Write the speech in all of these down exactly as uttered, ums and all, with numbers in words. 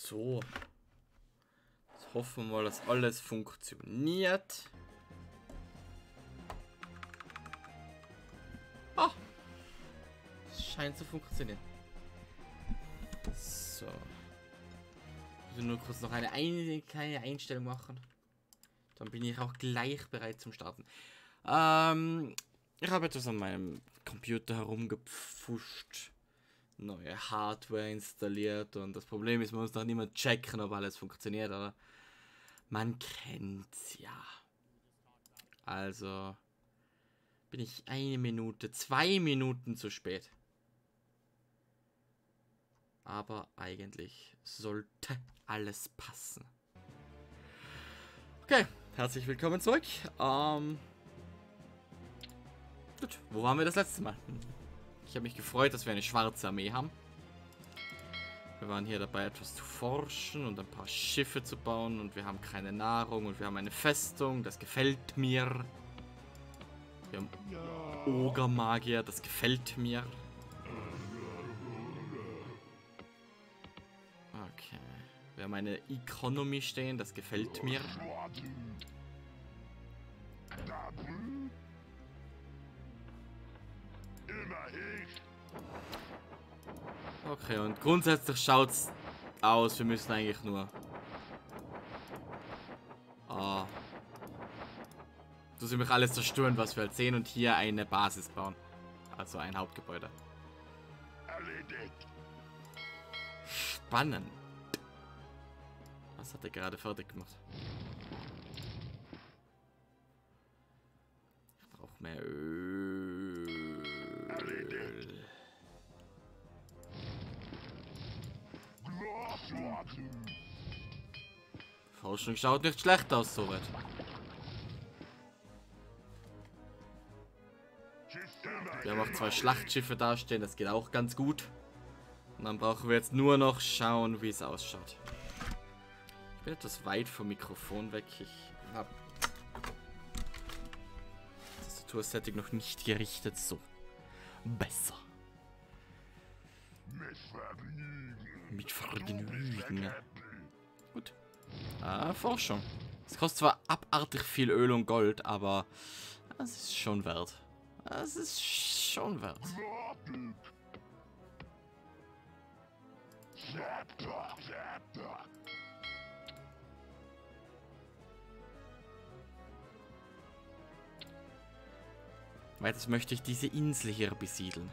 So. Jetzt hoffen wir mal, dass alles funktioniert. Ah! Es scheint zu funktionieren. So. Ich muss nur kurz noch eine, eine kleine Einstellung machen. Dann bin ich auch gleich bereit zum Starten. Ähm, ich habe etwas an meinem Computer herumgepfuscht. Neue Hardware installiert. Und das Problem ist, man muss noch nicht mehr checken, ob alles funktioniert, oder? Man kennt's ja. Also bin ich eine Minute, zwei Minuten zu spät. Aber eigentlich sollte alles passen. Okay, herzlich willkommen zurück. Ähm, gut, wo waren wir das letzte Mal? Ich habe mich gefreut, dass wir eine schwarze Armee haben. Wir waren hier dabei, etwas zu forschen und ein paar Schiffe zu bauen. Und wir haben keine Nahrung und wir haben eine Festung. Das gefällt mir. Wir haben Ogermagier. Das gefällt mir. Okay. Wir haben eine Economy stehen. Das gefällt mir. Okay, und grundsätzlich schaut's aus, wir müssen eigentlich nur ah, so ziemlich alles zerstören, was wir halt sehen, und hier eine Basis bauen. Also ein Hauptgebäude. Spannend. Was hat er gerade fertig gemacht? Ich brauche mehr Öl. Forschung schaut nicht schlecht aus, soweit. Wir haben auch zwei Schlachtschiffe dastehen, das geht auch ganz gut. Und dann brauchen wir jetzt nur noch schauen, wie es ausschaut. Ich bin etwas weit vom Mikrofon weg. Ich habe das Tastatur-Setting noch nicht gerichtet. So. Besser. Mit Vergnügen. Gut. Ah, Forschung. Es kostet zwar abartig viel Öl und Gold, aber es ist schon wert. Es ist schon wert. Weiters möchte ich diese Insel hier besiedeln.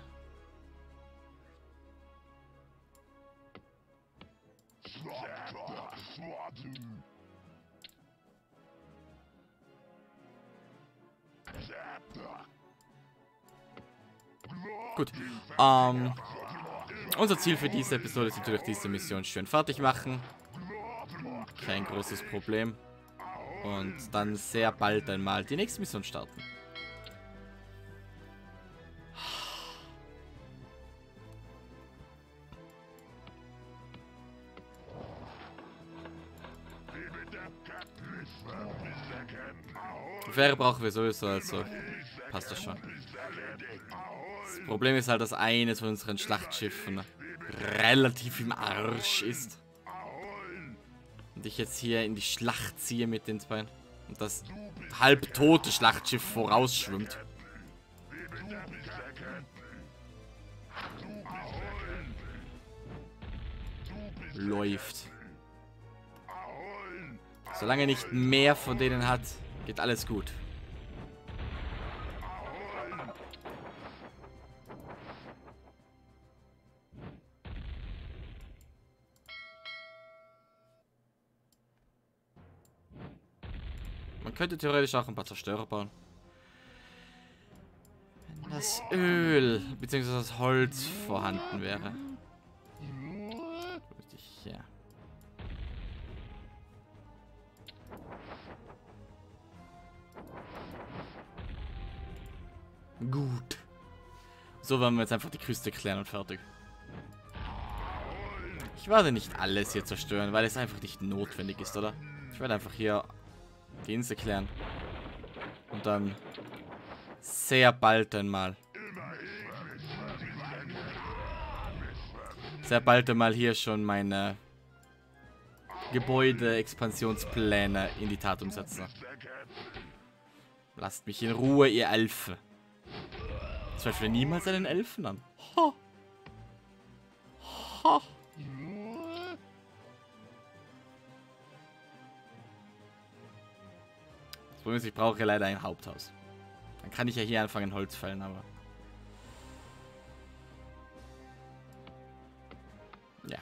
Gut. Ähm, unser Ziel für diese Episode ist natürlich, diese Mission schön fertig machen. Kein großes Problem. Und dann sehr bald einmal die nächste Mission starten. Die Fähre brauchen wir sowieso, also passt das schon. Das Problem ist halt, dass eines von unseren Schlachtschiffen relativ im Arsch ist. Und ich jetzt hier in die Schlacht ziehe mit den zwei. Und das halbtote Schlachtschiff vorausschwimmt. Läuft. Solange er nicht mehr von denen hat, geht alles gut. Man könnte theoretisch auch ein paar Zerstörer bauen. Wenn das Öl bzw. das Holz vorhanden wäre. Ja. Gut. So werden wir jetzt einfach die Küste klären und fertig. Ich werde nicht alles hier zerstören, weil es einfach nicht notwendig ist, oder? Ich werde einfach hier die Insel klären. Und dann sehr bald einmal. Sehr bald einmal hier schon meine Gebäude-Expansionspläne in die Tat umsetzen. Lasst mich in Ruhe, ihr Elfen. Zweifle niemals einen Elfen an. Ha. Ha. Das Problem ist, ich brauche leider ein Haupthaus. Dann kann ich ja hier anfangen, Holz fällen, aber... Ja.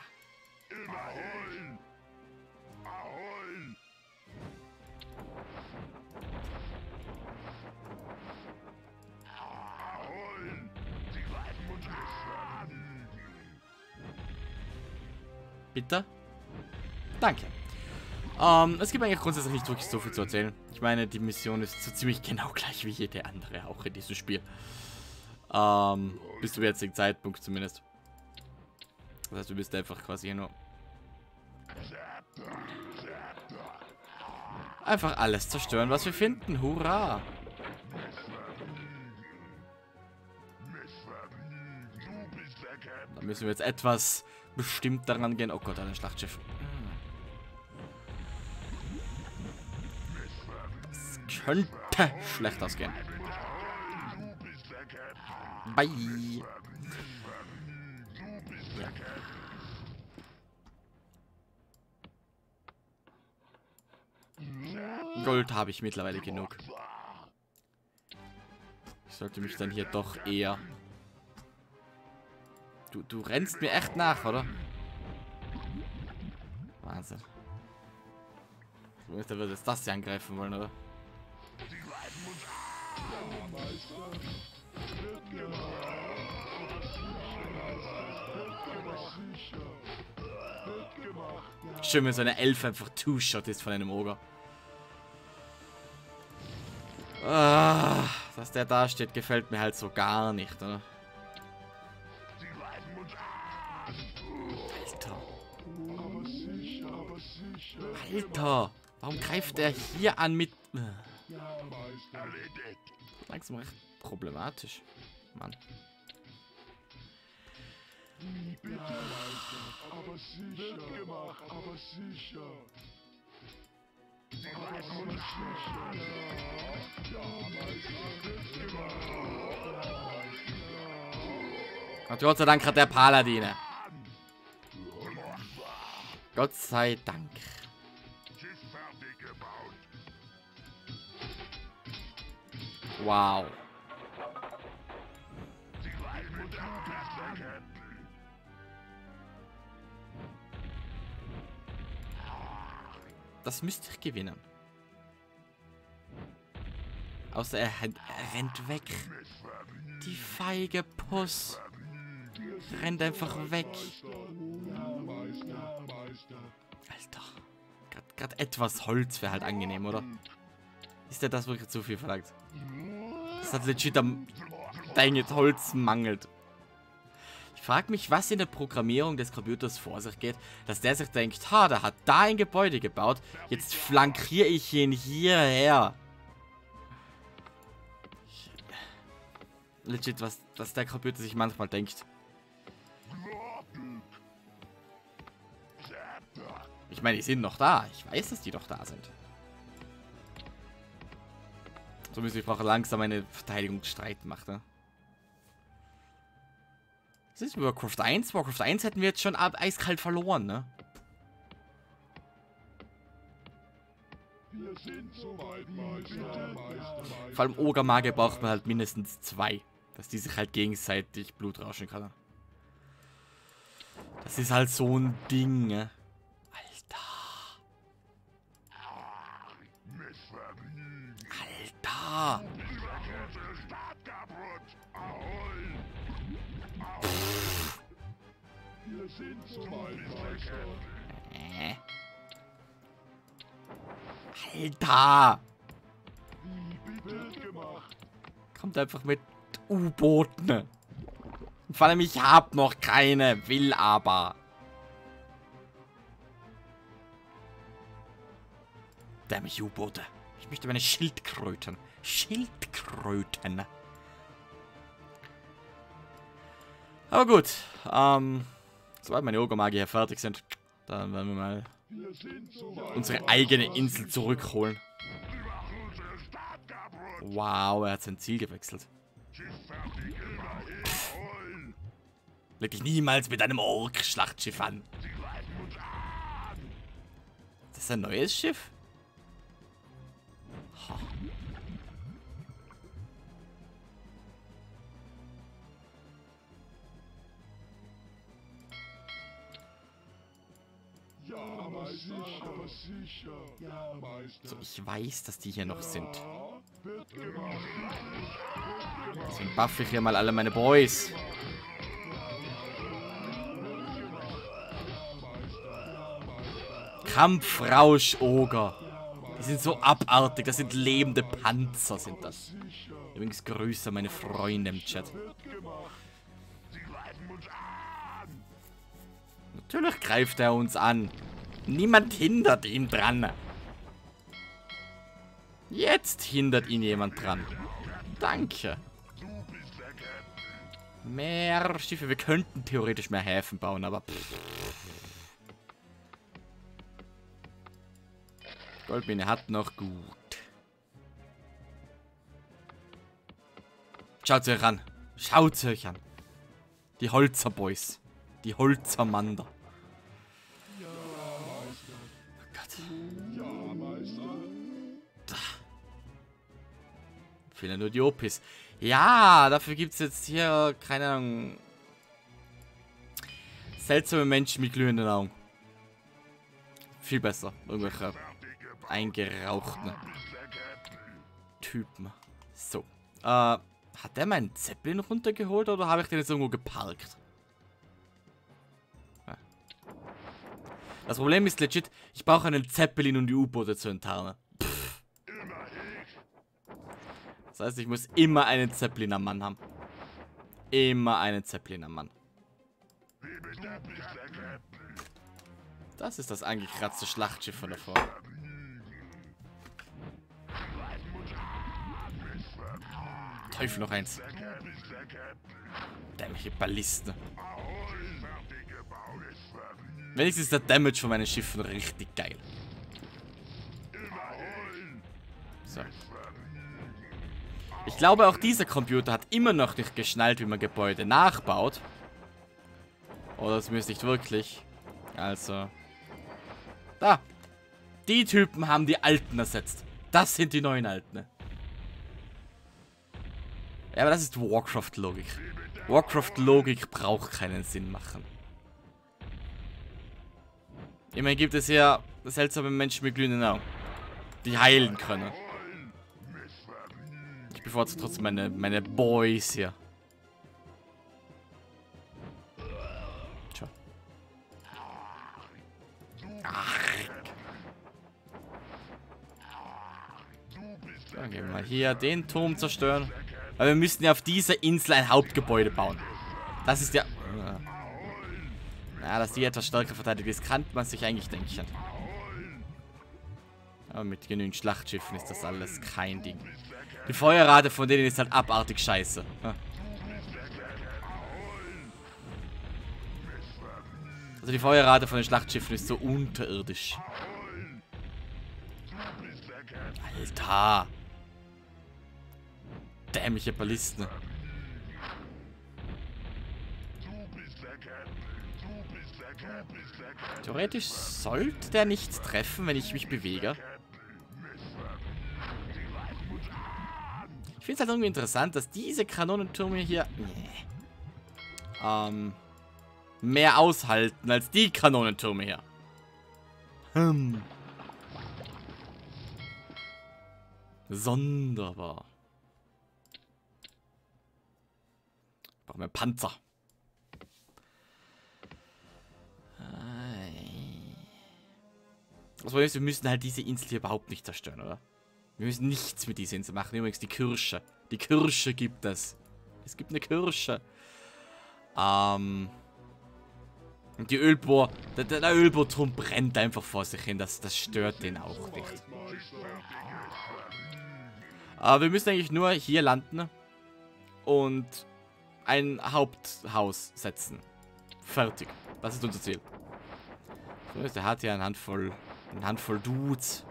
Bitte? Danke. Ähm, es gibt eigentlich grundsätzlich nicht wirklich so viel zu erzählen. Ich meine, die Mission ist so ziemlich genau gleich wie jede andere, auch in diesem Spiel. Ähm, bis zum jetzigen Zeitpunkt zumindest. Das heißt, du bist einfach quasi nur... Einfach alles zerstören, was wir finden. Hurra! Da müssen wir jetzt etwas bestimmt daran gehen. Oh Gott, ein Schlachtschiff. Das könnte schlecht ausgehen. Bye. Ja. Gold habe ich mittlerweile genug. Ich sollte mich dann hier doch eher... Du, du rennst mir echt nach, oder? Wahnsinn. Der wird jetzt das hier angreifen wollen, oder? Schön, wenn so eine Elfe einfach Two-Shot ist von einem Oger. Ah, dass der da steht, gefällt mir halt so gar nicht, oder? Alter. Alter, warum greift er hier an mit... Langsam recht problematisch. Mann. Aber sicher, wird gemacht, aber sicher. Aber sicher. Und Gott sei Dank hat der Paladine. Gott sei Dank. Wow. Das müsste ich gewinnen. Außer er, er rennt weg. Die feige Puss. Rennt einfach weg. Alter. Gerade etwas Holz wäre halt angenehm, oder? Ist der das wirklich zu viel verlangt? Das hat legit am Dang it, Holz mangelt. Ich frage mich, was in der Programmierung des Computers vor sich geht, dass der sich denkt, ha, der hat da ein Gebäude gebaut, jetzt flankiere ich ihn hierher. Legit, was, was der Computer sich manchmal denkt. Ich meine, die sind noch da. Ich weiß, dass die doch da sind. So müssen wir brauchen langsam eine Verteidigungsstreit machen. Was ist Warcraft eins? Warcraft eins hätten wir jetzt schon eiskalt verloren, ne? Wir sind so weit, Meister, Meister. Vor allem Ogermagier braucht man halt mindestens zwei. Dass die sich halt gegenseitig Blut rauschen können. Das ist halt so ein Ding, ne? Alter. Alter. Wir sind so weit, Meister. Äh. Alter. Wird gemacht. Kommt einfach mit U-Booten. Vor allem, ich hab noch keine, will aber. Dämlich U-Boote. Ich möchte meine Schildkröten. Schildkröten. Aber gut. Ähm, sobald meine Ogermagier fertig sind, dann werden wir mal Wir sind so weit. unsere eigene Insel zurückholen. Die machen unsere Stadt kaputt. Wow, er hat sein Ziel gewechselt. Schiff fertig, überholen. Leg dich niemals mit einem Ork-Schlachtschiff an. Sie greifen uns an. Das ist ein neues Schiff? Ha. Ja, Meister, aber sicher. Ja, Meister. So, ich weiß, dass die hier noch sind. Ja, wird gemacht. Deswegen buffe ich hier mal alle meine Boys. Kampfrausch-Oger. Die sind so abartig. Das sind lebende Panzer, sind das. Übrigens Grüße meine Freunde im Chat. Sie greifen uns an. Natürlich greift er uns an. Niemand hindert ihn dran. Jetzt hindert ihn jemand dran. Danke. Du bist der Captain. Mehr Schiffe. Wir könnten theoretisch mehr Häfen bauen, aber pff. Goldmine hat noch gut. Schaut euch an. Schaut euch an. Die Holzer Boys. Die Holzer Mander. Oh Gott. Ja, Meister. Fehlen nur die Opis. Ja, dafür gibt es jetzt hier, keine Ahnung, seltsame Menschen mit glühenden Augen. Viel besser. Irgendwelche eingerauchten Typen. So. Äh, hat der meinen Zeppelin runtergeholt oder habe ich den jetzt irgendwo geparkt? Ja. Das Problem ist legit, ich brauche einen Zeppelin, um die U-Boote zu enttarnen. Pff. Das heißt, ich muss immer einen Zeppelin am Mann haben. Immer einen Zeppelin am Mann. Das ist das angekratzte Schlachtschiff von davor. Teufel, noch eins. Dämliche Ballisten. Wenigstens ist der Damage von meinen Schiffen richtig geil. So. Ich glaube, auch dieser Computer hat immer noch nicht geschnallt, wie man Gebäude nachbaut. Oder zumindest nicht wirklich. Also. Da. Die Typen haben die Alten ersetzt. Das sind die neuen Alten. Ja, aber das ist Warcraft-Logik. Warcraft-Logik braucht keinen Sinn machen. Immerhin gibt es ja seltsame Menschen mit glühenden Augen, die heilen können. Ich bevorzuge trotzdem meine, meine Boys hier. Tja. Dann gehen wir mal hier den Turm zerstören. Aber wir müssen ja auf dieser Insel ein Hauptgebäude bauen. Das ist ja... Ja, dass die etwas stärker verteidigt ist, kann man sich eigentlich denken. Aber mit genügend Schlachtschiffen ist das alles kein Ding. Die Feuerrate von denen ist halt abartig scheiße. Also die Feuerrate von den Schlachtschiffen ist so unterirdisch. Alter! Dämliche Ballisten. Theoretisch sollte der nicht treffen, wenn ich mich bewege. Ich finde es halt irgendwie interessant, dass diese Kanonentürme hier nee, ähm, mehr aushalten als die Kanonentürme hier. Hm. Sonderbar. Brauchen wir Panzer. Das Problem ist, wir müssen halt diese Insel hier überhaupt nicht zerstören, oder? Wir müssen nichts mit dieser Insel machen. Übrigens die Kirsche. Die Kirsche gibt es. Es gibt eine Kirsche. Ähm. Und die Ölbohr. Der, der Ölbohrturm brennt einfach vor sich hin. Das, das stört den auch nicht. Aber wir müssen eigentlich nur hier landen. Und ein Haupthaus setzen. Fertig. Das ist unser Ziel. Der hat ja eine Handvoll, eine Handvoll Dudes.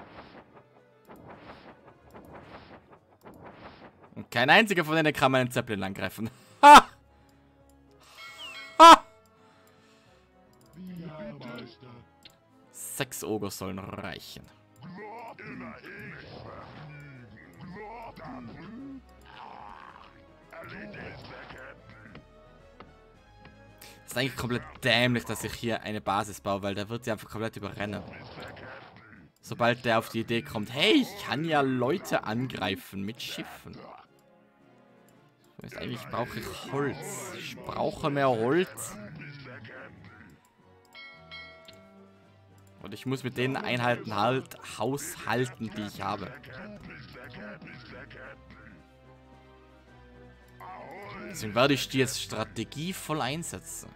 Und kein einziger von denen kann meinen Zeppelin angreifen. Ha! Ha! Sechs Oger sollen reichen. Das ist eigentlich komplett dämlich, dass ich hier eine Basis baue, weil der wird sie einfach komplett überrennen. Sobald der auf die Idee kommt, hey, ich kann ja Leute angreifen mit Schiffen. Das heißt, eigentlich brauche ich Holz. Ich brauche mehr Holz. Und ich muss mit den Einheiten halt haushalten, die ich habe. Deswegen werde ich die jetzt strategievoll einsetzen.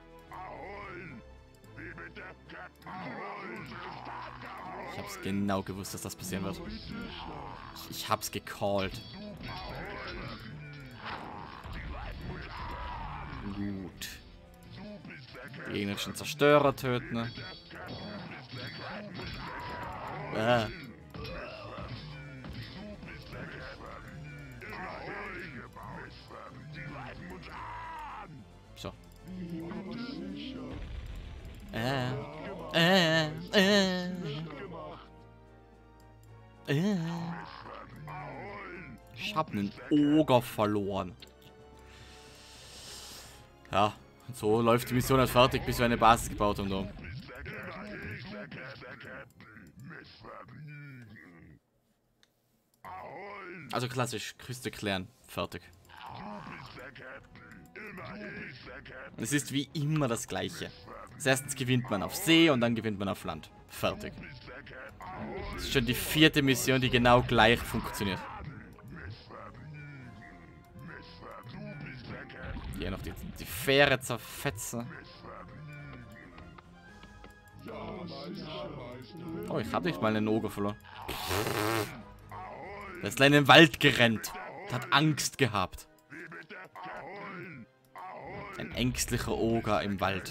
Ich hab's genau gewusst, dass das passieren wird. Ich, ich hab's gecallt. Gut. Die gegnerischen Zerstörer töten. Ne? Äh. So. Äh. Äh. Äh. Äh. Ich hab einen Oger verloren. Ja, so läuft die Mission halt fertig, bis wir eine Basis gebaut haben. Da. Also klassisch, Küste klären, fertig. Und es ist wie immer das Gleiche. Als erstes gewinnt man auf See und dann gewinnt man auf Land. Fertig. Das ist schon die vierte Mission, die genau gleich funktioniert. Hier noch die, die Fähre zerfetzen. Oh, ich habe nicht mal einen Oger verloren. Der ist in den Wald gerannt. Der hat Angst gehabt. Ein ängstlicher Oger im Wald.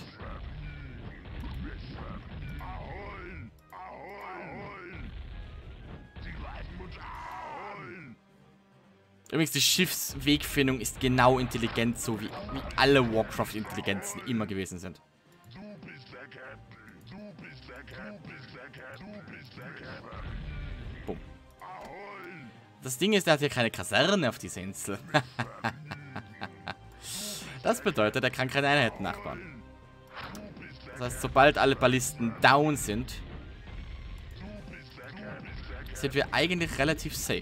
Übrigens, die Schiffswegfindung ist genau intelligent, so wie, wie alle Warcraft-Intelligenzen immer gewesen sind. Boom. Das Ding ist, er hat hier keine Kaserne auf dieser Insel. Das bedeutet, er kann keine Einheiten nachbauen. Das heißt, sobald alle Ballisten down sind, sind wir eigentlich relativ safe.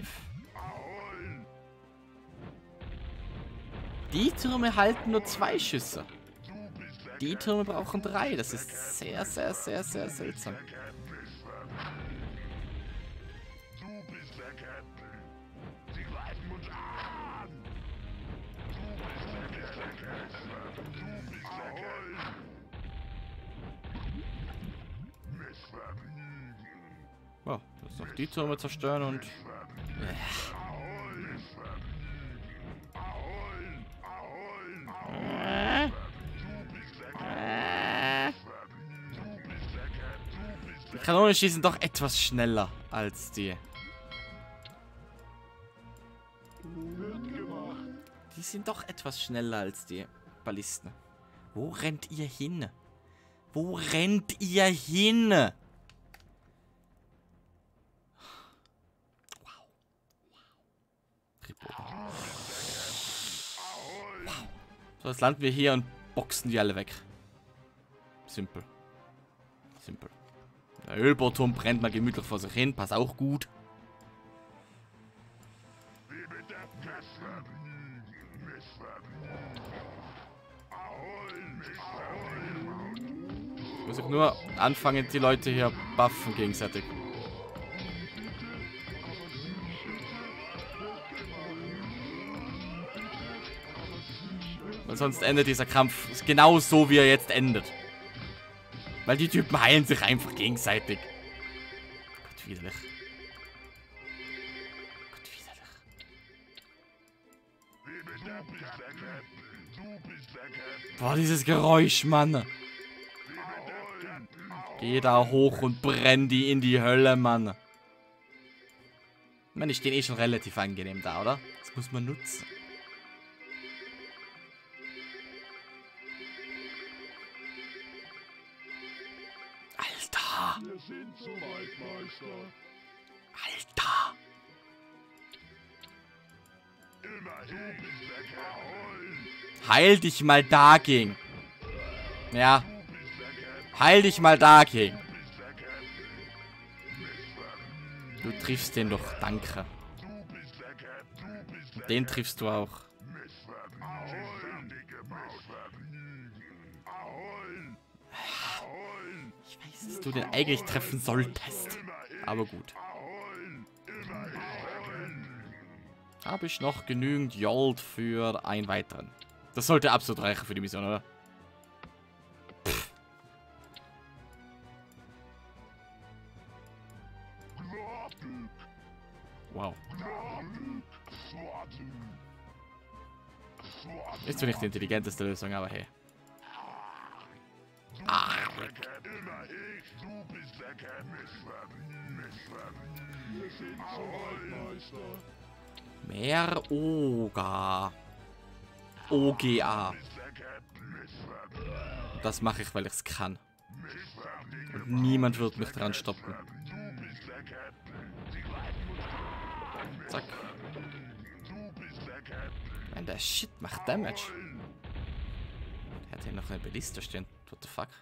Die Türme halten nur zwei Schüsse. Die Türme brauchen drei. Das ist sehr, sehr, sehr, sehr seltsam. Oh, jetzt noch die Türme zerstören und... Die Kanonen schießen doch etwas schneller als die. Die sind doch etwas schneller als die Ballisten. Wo rennt ihr hin? Wo rennt ihr hin? Wow. Wow. So, jetzt landen wir hier und boxen die alle weg. Simpel. Simpel. Der Ölbohrturm brennt mal gemütlich vor sich hin. Pass auch gut. Ich muss auch nur anfangen, die Leute hier buffen gegenseitig. Weil sonst endet dieser Kampf genau so, wie er jetzt endet. Weil die Typen heilen sich einfach gegenseitig. Gott, widerlich. Gott, widerlich. Boah, dieses Geräusch, Mann. Geh da hoch und brenn die in die Hölle, Mann. Ich meine, die stehen eh schon relativ angenehm da, oder? Das muss man nutzen. Alter! Wir sind soweit, Meister. Alter! Heil dich mal dagegen. Ja. Heil dich mal dagegen. Du triffst den doch, danke. Und den triffst du auch. Ich weiß, dass du den eigentlich treffen solltest. Aber gut. Habe ich noch genügend Gold für einen weiteren? Das sollte absolut reichen für die Mission, oder? Pff. Wow. Ist zwar nicht die intelligenteste Lösung, aber hey. Ah. Mehr Oga. O G A. Das mache ich, weil ich es kann. Und niemand wird mich dran stoppen. Zack. Nein, der Shit macht Damage. Der hat hier noch eine Balliste stehen. What the fuck?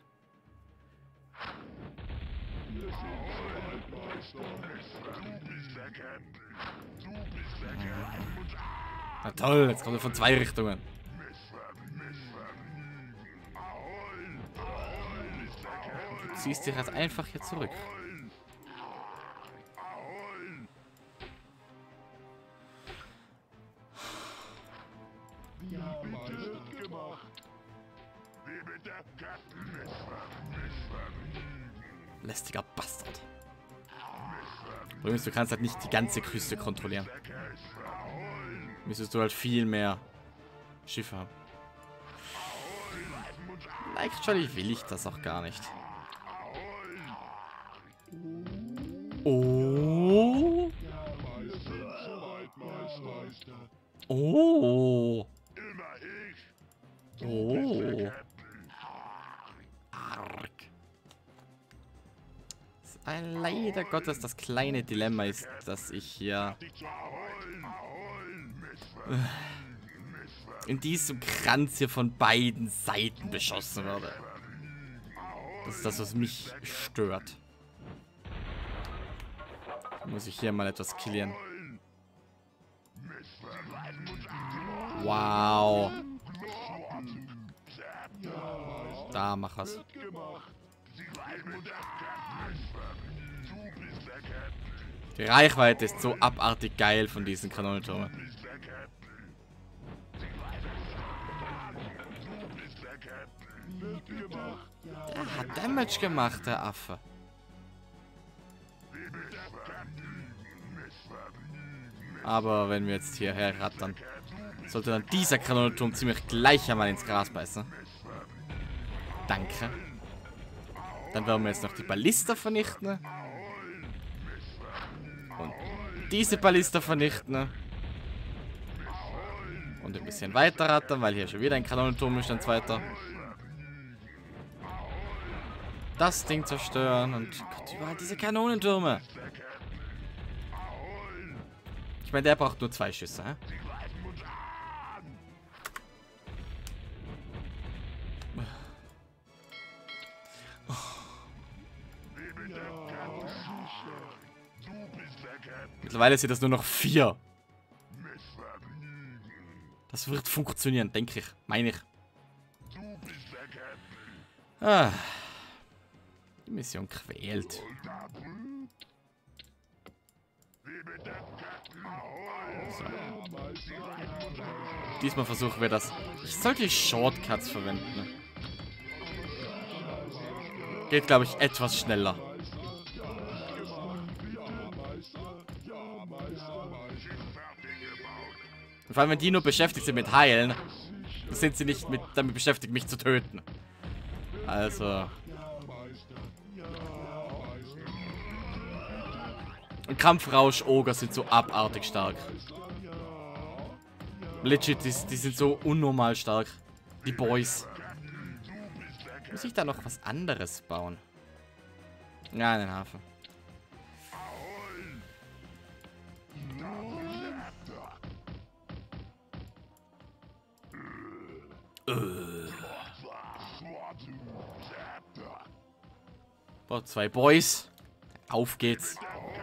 Na toll, jetzt kommt er von zwei Richtungen. Du ziehst dich jetzt einfach hier zurück. Lästiger Bastard. Übrigens, du kannst halt nicht die ganze Küste kontrollieren. Müsstest du halt viel mehr Schiffe haben. Actually will ich das auch gar nicht. Oh. Oh. Oh. Arg. Ein leider Gottes das kleine Dilemma ist, dass ich hier in diesem Kranz hier von beiden Seiten beschossen werde. Das ist das, was mich stört. Muss ich hier mal etwas killieren. Wow. Da, mach was. Die Reichweite ist so abartig geil von diesen Kanonentürmen. Der hat Damage gemacht, der Affe. Aber wenn wir jetzt hierher rattern, sollte dann dieser Kanonenturm ziemlich gleich einmal ins Gras beißen. Danke. Dann werden wir jetzt noch die Ballista vernichten. Und diese Ballista vernichten. Und ein bisschen weiter rattern, weil hier schon wieder ein Kanonenturm ist, ein zweiter. Das Ding zerstören und Gott, überall diese Kanonentürme. Ich meine, der braucht nur zwei Schüsse, hä? Mittlerweile sind das nur noch vier. Das wird funktionieren, denke ich. Meine ich. Ah. Die Mission quält. So. Diesmal versuchen wir das. Ich sollte Shortcuts verwenden. Ne? Geht, glaube ich, etwas schneller. Und vor allem, wenn die nur beschäftigt sind mit Heilen, sind sie nicht mit, damit beschäftigt, mich zu töten. Also. Und Kampfrausch-Oger sind so abartig stark. Legit, die, die sind so unnormal stark. Die Boys. Muss ich da noch was anderes bauen? Ja, einen Hafen. Oh, zwei Boys. Auf geht's.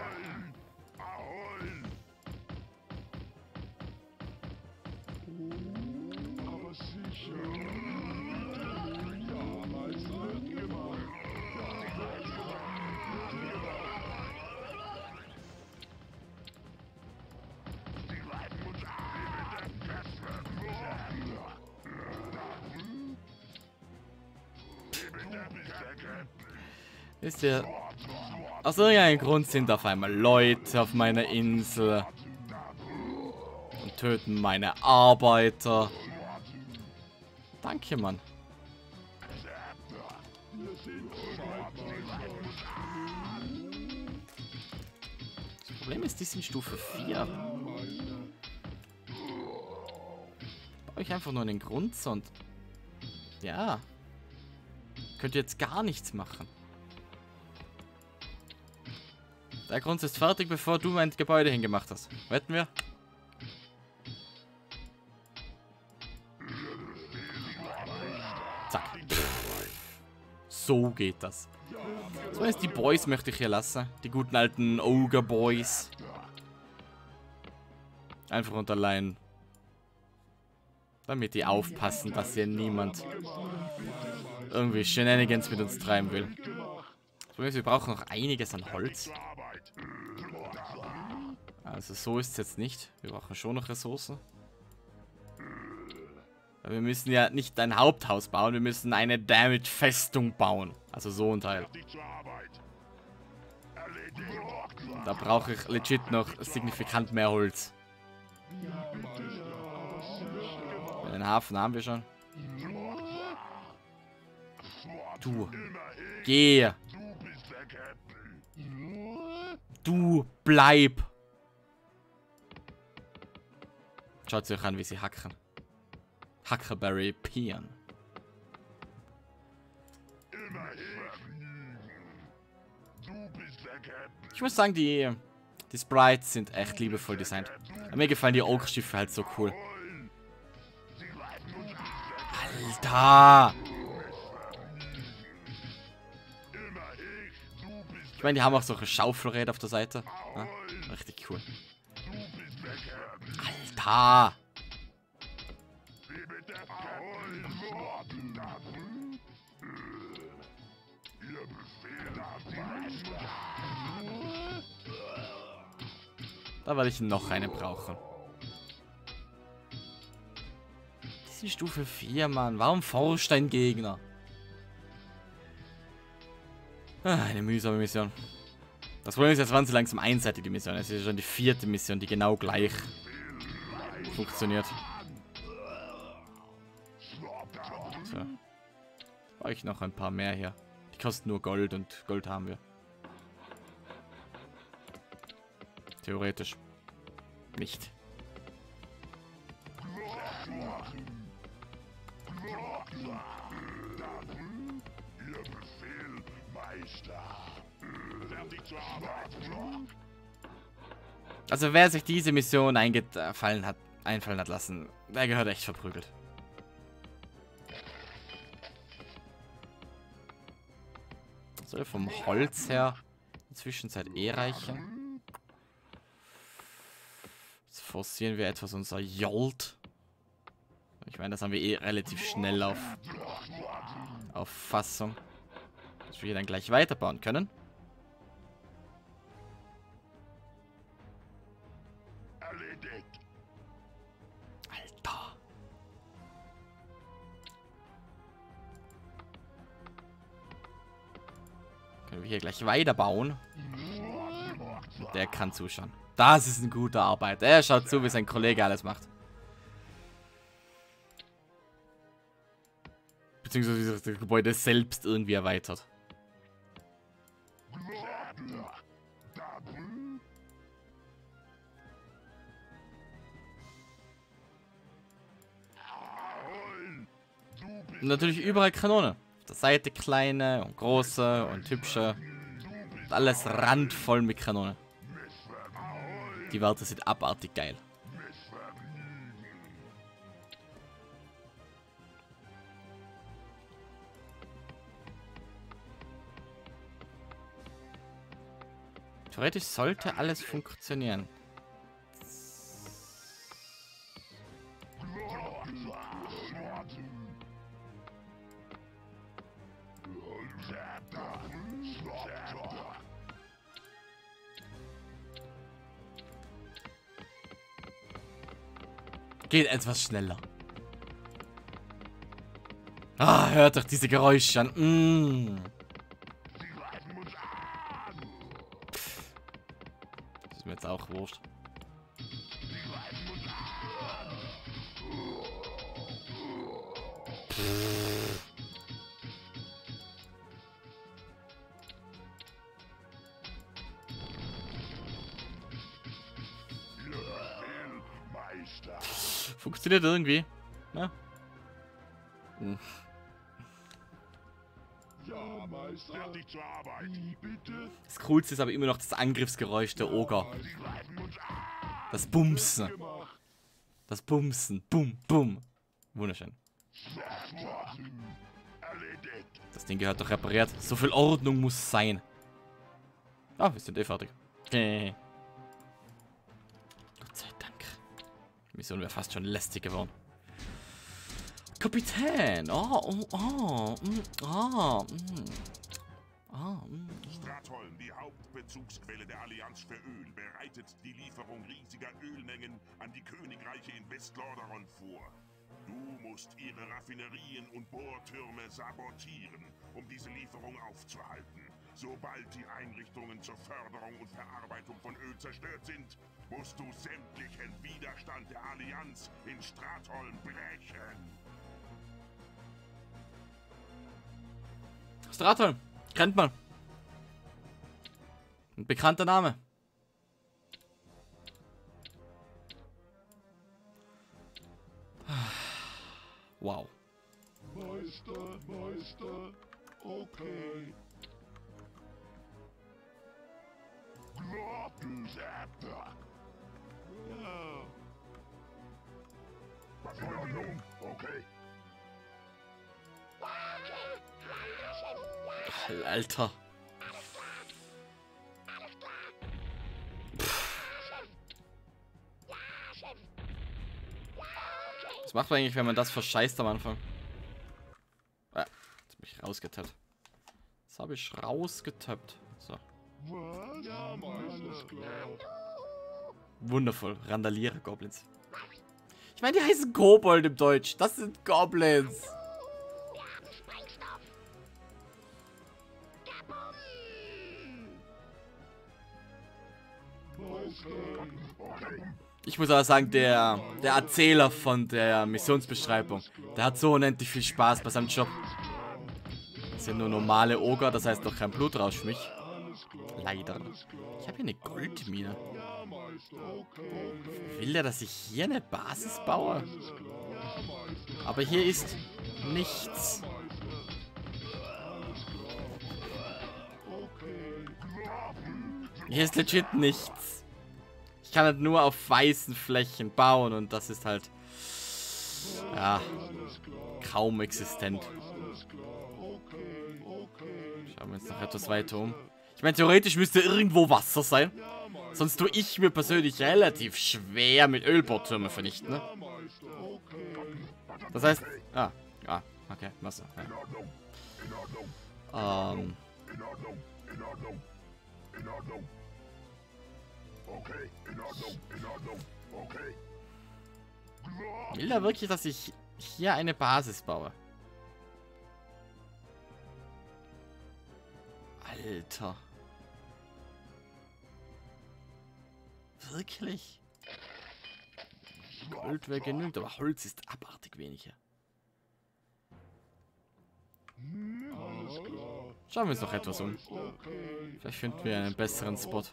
Wisst ihr, aus irgendeinem Grund sind auf einmal Leute auf meiner Insel und töten meine Arbeiter. Danke, Mann. Das Problem ist, die sind Stufe vier. Baue ich einfach nur einen Grund und ja, könnt ihr jetzt gar nichts machen. Der Grund ist fertig, bevor du mein Gebäude hingemacht hast. Wetten wir? Zack. So geht das. So heißt, die Boys möchte ich hier lassen. Die guten alten Ogre Boys. Einfach und allein. Damit die aufpassen, dass hier niemand irgendwie Shenanigans mit uns treiben will. So heißt, wir brauchen noch einiges an Holz. Also so ist es jetzt nicht. Wir brauchen schon noch Ressourcen. Aber wir müssen ja nicht ein Haupthaus bauen, wir müssen eine Damage-Festung bauen. Also so ein Teil. Da brauche ich legit noch signifikant mehr Holz. Den Hafen haben wir schon. Du. Geh. Du bleib. Schaut euch an, wie sie hacken. Huckleberry Peon. Ich muss sagen, die, die Sprites sind echt liebevoll designt. Aber mir gefallen die Oak-Schiffe halt so cool. Alter! Ich meine, die haben auch solche Schaufelräder auf der Seite. Ja, richtig cool. Alter! Da werde ich noch eine brauchen. Die sind Stufe vier, Mann. Warum forscht ein Gegner? Ah, eine mühsame Mission. Das Problem ist, jetzt waren sie langsam einseitig, die Mission. Es ist schon die vierte Mission, die genau gleich funktioniert. So. Brauche ich noch ein paar mehr hier. Die kosten nur Gold und Gold haben wir. Theoretisch. Nicht. Also wer sich diese Mission eingefallen hat, einfallen hat lassen, der gehört echt verprügelt. Soll vom Holz her in der Zwischenzeit eh reichen. Jetzt forcieren wir etwas unser Jolt. Ich meine, das haben wir eh relativ schnell auf, auf Fassung. Dass wir hier dann gleich weiterbauen können. Alter. Können wir hier gleich weiterbauen. Und der kann zuschauen. Das ist ein guter Arbeit. Er schaut zu, wie sein Kollege alles macht. Beziehungsweise das Gebäude selbst irgendwie erweitert. Und natürlich überall Kanonen. Auf der Seite kleine und große und hübsche. Und alles randvoll mit Kanonen. Die Werte sind abartig geil. Theoretisch sollte alles funktionieren. Geht etwas schneller. Ah, hört doch diese Geräusche an. Mm. Das ist mir jetzt auch wurscht. Funktioniert irgendwie. Na? Hm. Ja, Meister. Fertig zur Arbeit. Wie bitte? Das Coolste ist aber immer noch das Angriffsgeräusch der Oger. Das Bumsen. Das Bumsen. Bum, bum. Wunderschön. Das Ding gehört doch repariert. So viel Ordnung muss sein. Ah, wir sind eh fertig. Okay. Gott sei Dank. Die Mission wäre fast schon lästig geworden. Kapitän! Oh, oh, oh, mm, oh, mm. Oh, mm. Stratholm, die Hauptbezugsquelle der Allianz für Öl, bereitet die Lieferung riesiger Ölmengen an die Königreiche in Westlordaeron vor. Du musst ihre Raffinerien und Bohrtürme sabotieren, um diese Lieferung aufzuhalten. Sobald die Einrichtungen zur Förderung und Verarbeitung von Öl zerstört sind, musst du sämtlichen Widerstand der Allianz in Stratholm brechen. Stratholm, kennt man. Ein bekannter Name. Wow. Meister, Meister, okay. Glockensäbter. Ja. Was in Ordnung? Okay. Alter. Was macht man eigentlich, wenn man das verscheißt am Anfang? Ah, jetzt bin ich rausgetappt. Das habe ich rausgetappt. So. Was? Ja, Meister. Klar. Wundervoll. Randalierer Goblins. Ich meine, die heißen Kobold im Deutsch. Das sind Goblins. Ich muss aber sagen, der, der Erzähler von der Missionsbeschreibung, der hat so unendlich viel Spaß bei seinem Job. Das sind nur normale Oger, das heißt noch kein Blutrausch für mich. Leider. Ich habe hier eine Goldmine. Will er, dass ich hier eine Basis baue? Aber hier ist nichts. Hier ist legit nichts. Ich kann halt nur auf weißen Flächen bauen und das ist halt, ja, kaum existent. Schauen wir uns noch etwas weiter um. Ich meine, theoretisch müsste irgendwo Wasser sein. Sonst tue ich mir persönlich relativ schwer mit Ölbohrtürme vernichten, ne? Das heißt, ah, ah, okay, Wasser. Ja. Ähm. Will er wirklich, dass ich hier eine Basis baue? Alter. Wirklich? Gold wäre genügend, aber Holz ist abartig wenig hier. Schauen wir uns noch etwas um. Vielleicht finden wir einen besseren Spot.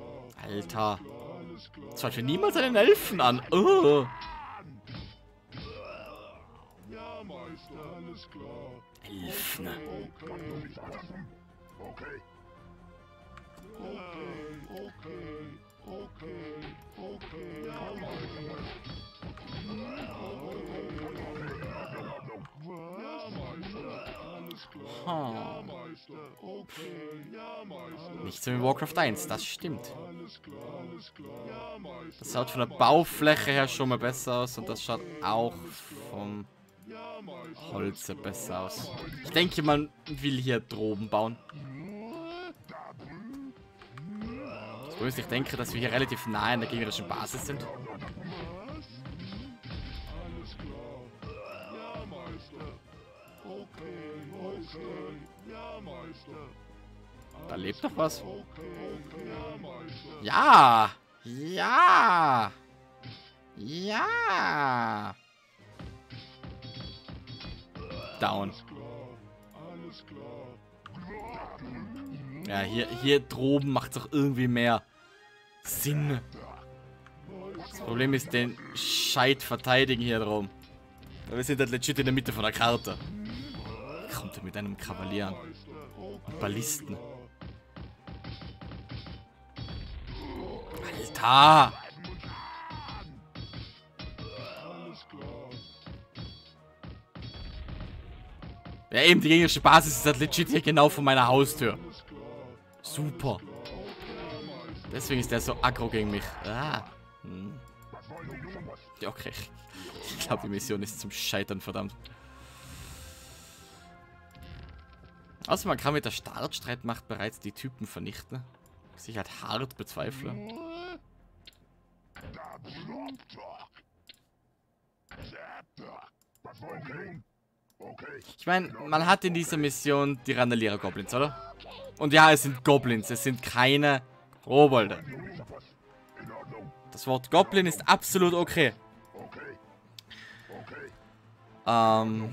Alter. Das schaut mir niemals einen Elfen an. Oh. Meister, alles klar. Elf, ne? Okay. Okay. Okay, okay, okay, okay. Ja, Meister. Ja, Meister, alles klar. Ja, Meister, okay, ja, Meister. Nicht so wie Warcraft eins, das stimmt. Alles klar, alles klar. Ja, Meister. Das schaut von der Baufläche her schon mal besser aus und das schaut auch vom Holz besser aus. Ich denke, man will hier droben bauen. So ist, ich denke, dass wir hier relativ nah in der gegnerischen Basis sind. Alles klar. Ja, Meister. Okay, okay. Ja, Meister. Da lebt doch was. Okay, okay. Ja, Meister. Ja! Ja! Ja! Down. Alles klar. Alles klar. Ja, hier, hier droben macht es auch irgendwie mehr Sinn. Das Problem ist, den Scheit verteidigen hier drum. Wir sind halt legit in der Mitte von der Karte. Kommt er mit einem Kavalier an. Und Ballisten. Alter! Alles klar. Ja, eben, die gegnerische Basis ist halt legit hier genau vor meiner Haustür. Alles klar. Super. Deswegen ist der so aggro gegen mich. Ah. Hm. Ja, okay. Ich glaube, die Mission ist zum Scheitern, verdammt. Außer man kann mit der Startstreitmacht bereits die Typen vernichten. Was ich halt hart bezweifle. Ich meine, man hat in dieser Mission die Randalierer-Goblins, oder? Und ja, es sind Goblins, es sind keine Kobolde. Das Wort Goblin ist absolut okay. Ähm...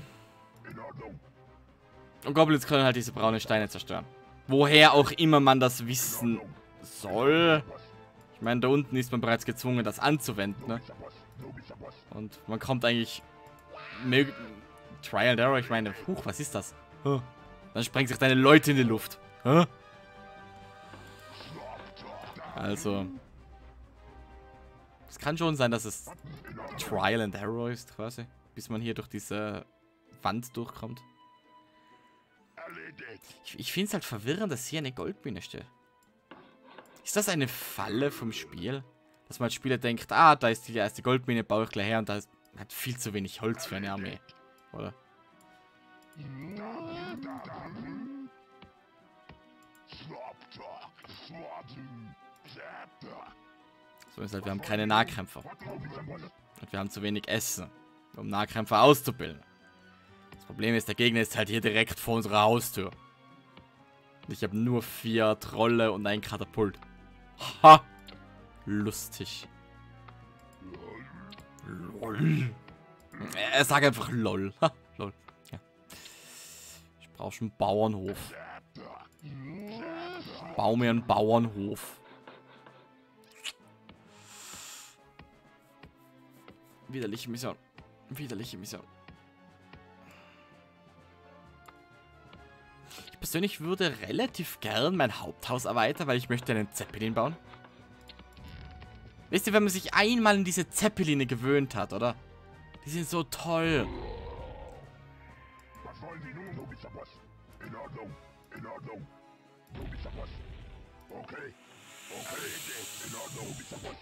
Und Goblins können halt diese braunen Steine zerstören. Woher auch immer man das wissen soll. Ich meine, da unten ist man bereits gezwungen, das anzuwenden, ne? Und man kommt eigentlich... Trial and Error, ich meine... Huch, was ist das? Huh. Dann sprengen sich deine Leute in die Luft. Huh? Also... Es kann schon sein, dass es Trial and Error ist, quasi. Bis man hier durch diese Wand durchkommt. Ich, ich finde es halt verwirrend, dass hier eine Goldmine steht. Ist das eine Falle vom Spiel? Dass man als Spieler denkt, ah, da ist die erste Goldmine, baue ich gleich her und da ist, hat viel zu wenig Holz für eine Armee. Oder? So ist halt, wir haben keine Nahkämpfer. Und wir haben zu wenig Essen, um Nahkämpfer auszubilden. Das Problem ist, der Gegner ist halt hier direkt vor unserer Haustür. Und ich habe nur vier Trolle und ein Katapult. Ha! Lustig. LOL. Er sagt einfach LOL. Ha, LOL. Ja. Ich brauche schon einen Bauernhof. Bau mir einen Bauernhof. Widerliche Mission. Widerliche Mission. Ich persönlich würde relativ gern mein Haupthaus erweitern, weil ich möchte einen Zeppelin bauen. Wisst ihr, wenn man sich einmal an diese Zeppeline gewöhnt hat, oder? Die sind so toll. Was wollen Sie nun, Nobis-Boss? In Ordnung, in Ordnung. Nobis-Boss. Okay, okay, in Ordnung, Nobis-Boss.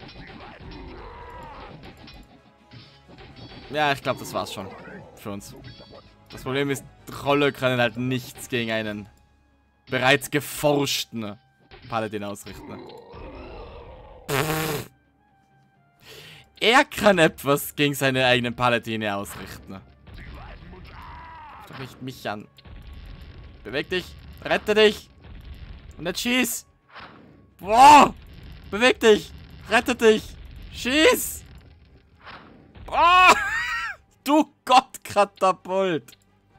Ja, ich glaube, das war's schon für uns. Das Problem ist, Trolle können halt nichts gegen einen bereits geforschten Paladin ausrichten. Pff. Er kann etwas gegen seine eigenen Paladine ausrichten. Doch nicht mich an. Beweg dich, rette dich und jetzt schieß. Boah! Beweg dich, rette dich, schieß! Boah! Du Gottkatapult!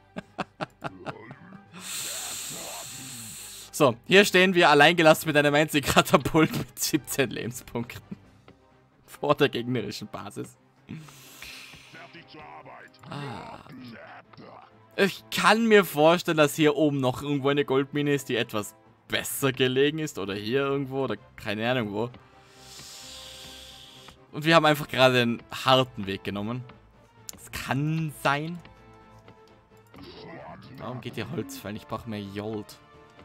So, hier stehen wir alleingelassen mit einem einzigen Katapult mit siebzehn Lebenspunkten. Vor der gegnerischen Basis. Fertig zur Arbeit. Ah. Ich kann mir vorstellen, dass hier oben noch irgendwo eine Goldmine ist, die etwas besser gelegen ist. Oder hier irgendwo, oder keine Ahnung wo. Und wir haben einfach gerade den harten Weg genommen. Das kann sein. Warum geht hier Holz fallen? Ich brauche mehr Jolt.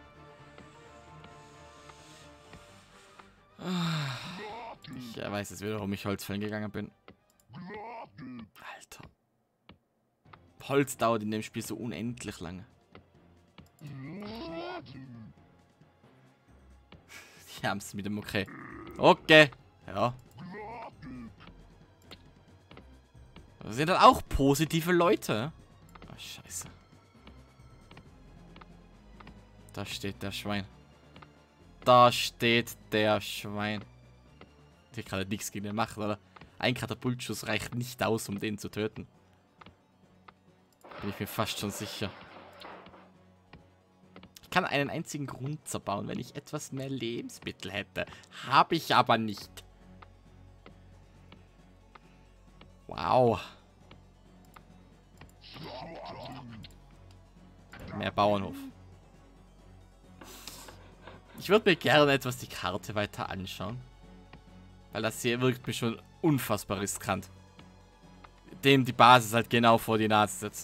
Ich ja, weiß jetzt wieder, warum ich Holzfällen gegangen bin. Alter. Holz dauert in dem Spiel so unendlich lange. Die haben es mit dem okay. Okay. Ja. Das sind dann auch positive Leute. Oh, scheiße. Da steht der Schwein. Da steht der Schwein. Ich kann halt nichts gegen den machen, oder? Ein Katapultschuss reicht nicht aus, um den zu töten. Bin ich mir fast schon sicher. Ich kann einen einzigen Grund zerbauen, wenn ich etwas mehr Lebensmittel hätte. Habe ich aber nicht. Wow. Mehr Bauernhof. Ich würde mir gerne etwas die Karte weiter anschauen. Weil das hier wirkt mir schon unfassbar riskant. Dem die Basis halt genau vor die Nase setzen.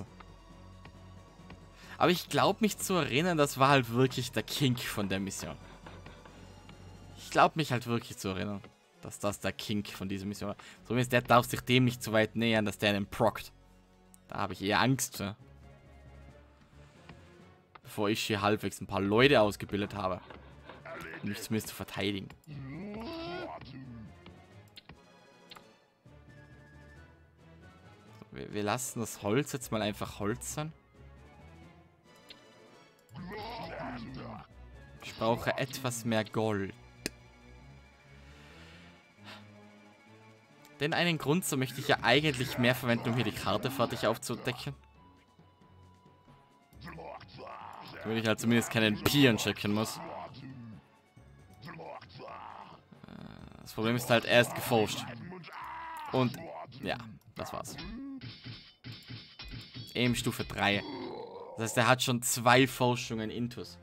Aber ich glaube mich zu erinnern, das war halt wirklich der Kink von der Mission. Ich glaube mich halt wirklich zu erinnern, dass das der Kink von dieser Mission war. Zumindest der darf sich dem nicht zu weit nähern, dass der einen prockt. Da habe ich eher Angst, ne? Bevor ich hier halbwegs ein paar Leute ausgebildet habe. Um mich zumindest zu verteidigen. Wir, wir lassen das Holz jetzt mal einfach holzern. Ich brauche etwas mehr Gold. Den einen Grund, so möchte ich ja eigentlich mehr verwenden, um hier die Karte fertig aufzudecken. Damit ich halt zumindest keinen Pion checken muss. Das Problem ist halt, er ist geforscht. Und ja, das war's. Eben Stufe drei. Das heißt, er hat schon zwei Forschungen intus.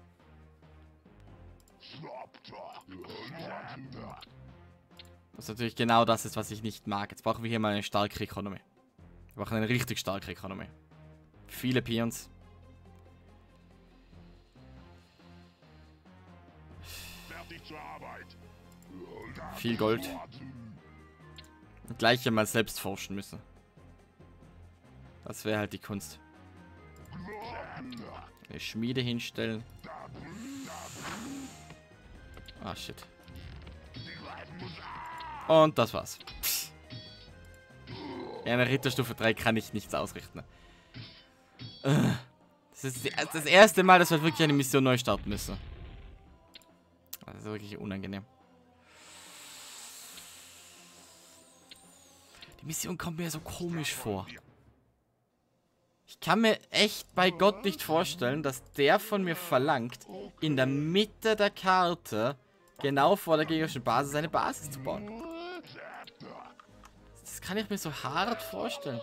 Was natürlich genau das ist, was ich nicht mag. Jetzt brauchen wir hier mal eine starke Ökonomie. Wir brauchen eine richtig starke Ökonomie. Viele Pions. Viel Gold. Und gleich hier mal selbst forschen müssen. Das wäre halt die Kunst. Eine Schmiede hinstellen. Ah, shit. Und das war's. Ja, in der Ritterstufe drei kann ich nichts ausrichten. Das ist das erste Mal, dass wir wirklich eine Mission neu starten müssen. Das ist wirklich unangenehm. Die Mission kommt mir so komisch vor. Ich kann mir echt bei Gott nicht vorstellen, dass der von mir verlangt, in der Mitte der Karte, genau vor der gegnerischen Basis, eine Basis zu bauen. Das kann ich mir so hart vorstellen.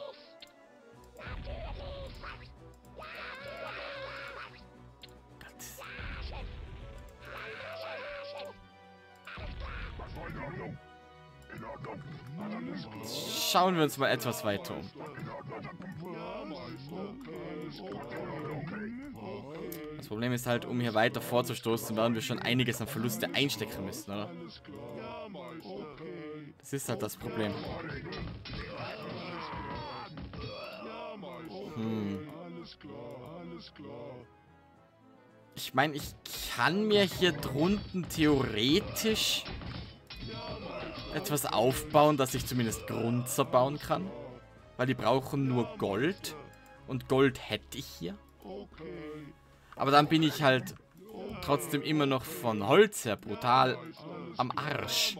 Schauen wir uns mal etwas weiter um. Das Problem ist halt, um hier weiter vorzustoßen, werden wir schon einiges an Verluste einstecken müssen, oder? Das ist halt das Problem. Hm. Ich meine, ich kann mir hier drunten theoretisch etwas aufbauen, dass ich zumindest Grund zerbauen kann. Weil die brauchen nur Gold. Und Gold hätte ich hier. Aber dann bin ich halt trotzdem immer noch von Holz her brutal am Arsch.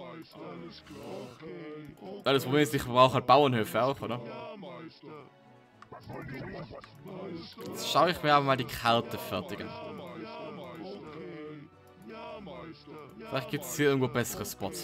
Weil das Problem ist, ich brauche halt Bauernhöfe auch, oder? Jetzt schaue ich mir aber mal die Karte fertig an. Vielleicht gibt es hier irgendwo bessere Spots.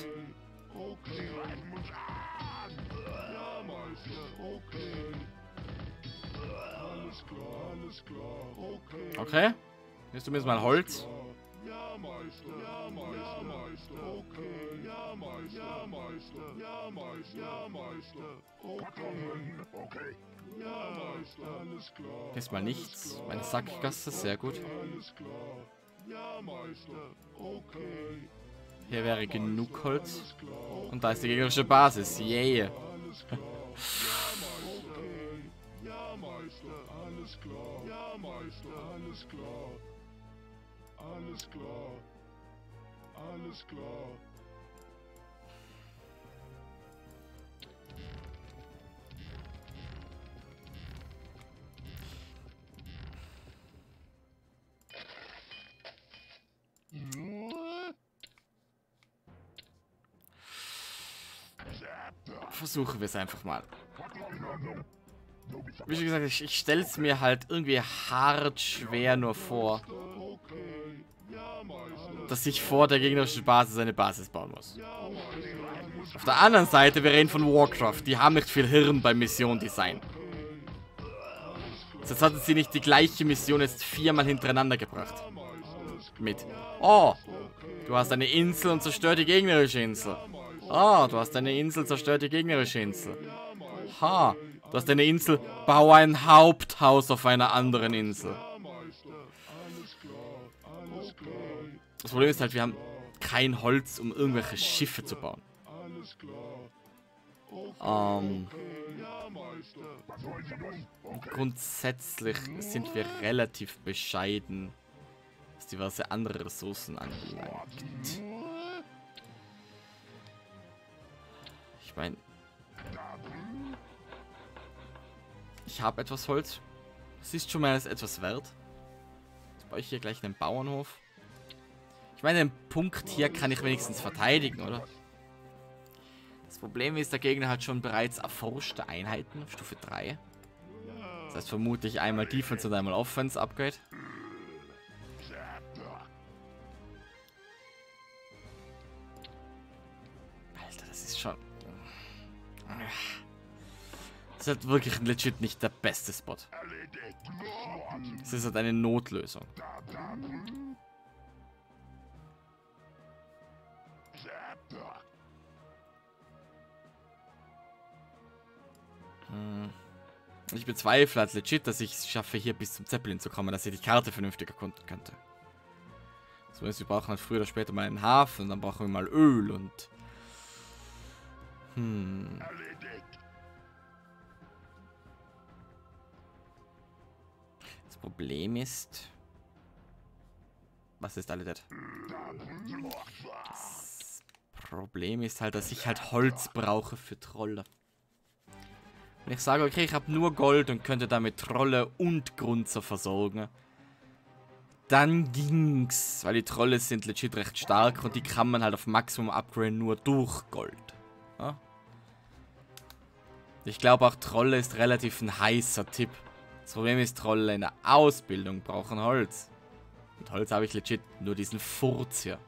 Okay. Jetzt du mir mal Holz. Ja, Meister. Ja, Meister. Meister. Okay. Ja, Meister. Ja, Meister. Ja, Meister. Ja, Meister. Okay. Okay. Ja, Meister. Alles klar. Diesmal nichts. Meine Sackgasse, sehr gut. Alles klar. Ja, Meister. Okay. Hier wäre genug Holz. Und da ist die gegnerische Basis. Yay. Alles klar. Ja, Meister. Alles klar. Ja, Meister. Alles klar. Alles klar. Alles klar. Versuchen wir es einfach mal. Wie schon gesagt, ich, ich stelle es mir halt irgendwie hart schwer nur vor, dass ich vor der gegnerischen Basis eine Basis bauen muss. Auf der anderen Seite, wir reden von Warcraft, die haben nicht viel Hirn beim Mission-Design. Jetzt hatten sie nicht die gleiche Mission jetzt viermal hintereinander gebracht. Mit, oh, du hast eine Insel und zerstört die gegnerische Insel. Ah, du hast eine Insel, zerstört die gegnerische Insel. Ha, du hast eine Insel, bau ein Haupthaus auf einer anderen Insel. Das Problem ist halt, wir haben kein Holz, um irgendwelche Schiffe zu bauen. Ähm, grundsätzlich sind wir relativ bescheiden, was diverse andere Ressourcen anbelangt. Ich meine, ich habe etwas Holz. Das ist schon mal etwas wert. Jetzt baue ich hier gleich einen Bauernhof. Ich meine, den Punkt hier kann ich wenigstens verteidigen, oder? Das Problem ist, der Gegner hat schon bereits erforschte Einheiten auf Stufe drei. Das heißt vermutlich einmal Defense und einmal Offense Upgrade. Alter, das ist schon... Das ist halt wirklich legit nicht der beste Spot. Das ist halt eine Notlösung. Hm. Ich bezweifle halt legit, dass ich es schaffe, hier bis zum Zeppelin zu kommen, dass ich die Karte vernünftig erkunden könnte. So heißt, wir brauchen halt früher oder später mal einen Hafen und dann brauchen wir mal Öl und... Hm... Das Problem ist... Was ist alle das? Das Problem ist halt, dass ich halt Holz brauche für Trolle. Wenn ich sage, okay, ich habe nur Gold und könnte damit Trolle und Grunzer versorgen, dann ging's. Weil die Trolle sind legit recht stark und die kann man halt auf Maximum upgraden nur durch Gold. Ja? Ich glaube auch Trolle ist relativ ein heißer Tipp. Das Problem ist, Trolle in der Ausbildung brauchen Holz. Und Holz habe ich legit nur diesen Furz hier.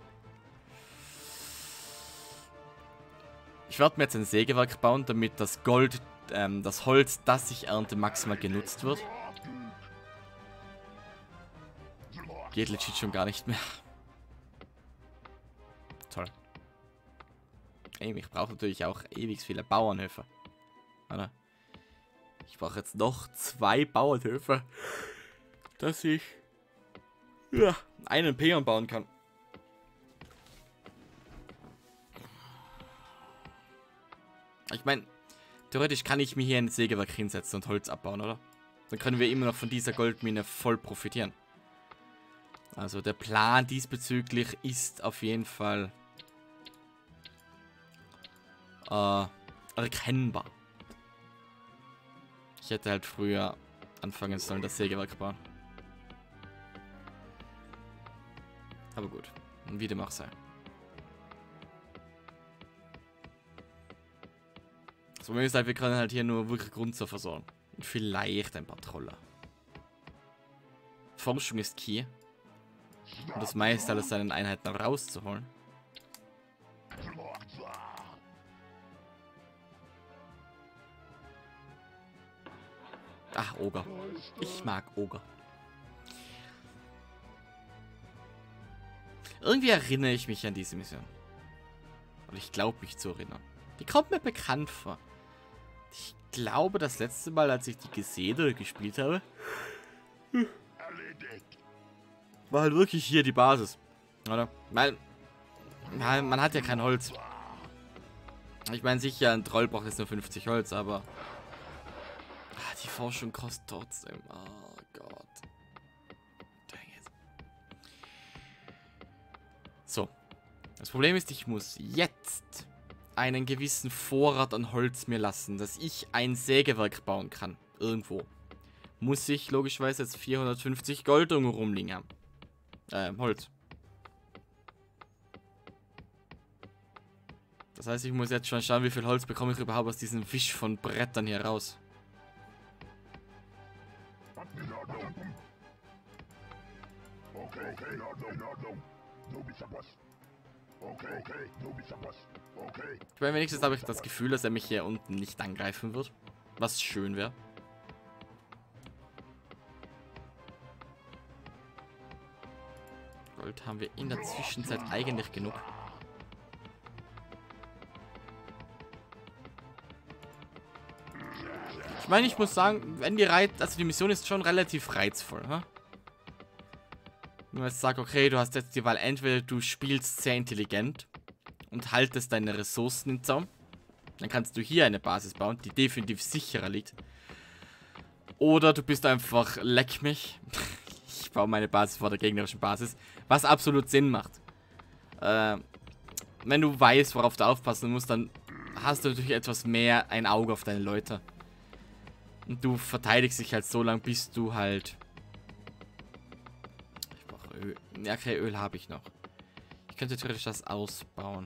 Ich werde mir jetzt ein Sägewerk bauen, damit das Gold, ähm, das Holz, das ich ernte, maximal genutzt wird. Geht legit schon gar nicht mehr. Toll. Ey, ich brauche natürlich auch ewig viele Bauernhöfe. Oder? Ich brauche jetzt noch zwei Bauernhöfe, dass ich ja, einen Peon bauen kann. Ich meine, theoretisch kann ich mir hier ein Sägewerk hinsetzen und Holz abbauen, oder? Dann können wir immer noch von dieser Goldmine voll profitieren. Also der Plan diesbezüglich ist auf jeden Fall äh, erkennbar. Ich hätte halt früher anfangen sollen, das Sägewerk bauen. Aber gut, wie dem auch sei. So, wie gesagt, wir können halt hier nur wirklich Grunzer versorgen. Und vielleicht ein paar Trolle. Forschung ist key. Und das meiste aus seinen Einheiten rauszuholen. Ach, Oger. Ich mag Oger. Irgendwie erinnere ich mich an diese Mission. Oder ich glaube mich zu erinnern. Die kommt mir bekannt vor. Ich glaube, das letzte Mal, als ich die gesehen oder gespielt habe, war halt wirklich hier die Basis. Oder? Weil, man hat ja kein Holz. Ich meine, sicher, ein Troll braucht jetzt nur fünfzig Holz, aber ah, die Forschung kostet trotzdem. Oh Gott. Dang it. So. Das Problem ist, ich muss jetzt einen gewissen Vorrat an Holz mir lassen, dass ich ein Sägewerk bauen kann. Irgendwo. Muss ich logischerweise jetzt vierhundertfünfzig Gold irgendwo rumliegen haben. Ähm, Holz. Das heißt, ich muss jetzt schon schauen, wie viel Holz bekomme ich überhaupt aus diesem Fisch von Brettern hier raus. Ich meine, wenigstens habe ich das Gefühl, dass er mich hier unten nicht angreifen wird. Was schön wäre. Gold haben wir in der Zwischenzeit eigentlich genug. Ich meine, ich muss sagen, wenn die Reiz, also die Mission ist schon relativ reizvoll, ha? Wenn man jetzt sagt, okay, du hast jetzt die Wahl, entweder du spielst sehr intelligent und haltest deine Ressourcen im Zaum, dann kannst du hier eine Basis bauen, die definitiv sicherer liegt. Oder du bist einfach, leck mich, ich baue meine Basis vor der gegnerischen Basis, was absolut Sinn macht. Äh, wenn du weißt, worauf du aufpassen musst, dann hast du natürlich etwas mehr ein Auge auf deine Leute. Und du verteidigst dich halt so lange, bis du halt... Ich brauche Öl. Ja, okay, Öl habe ich noch. Ich könnte theoretisch das ausbauen.